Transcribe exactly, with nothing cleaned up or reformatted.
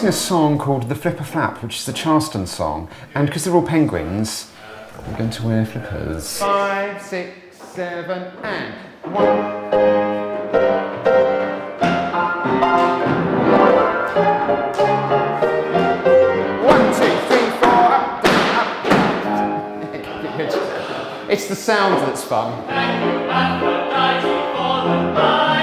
a song called The Flipper Flap, which is the Charleston song, and because they're all penguins, we're going to wear flippers. Five, six, seven, and one. It's the sound that's fun. Thank you, Aphrodite, for the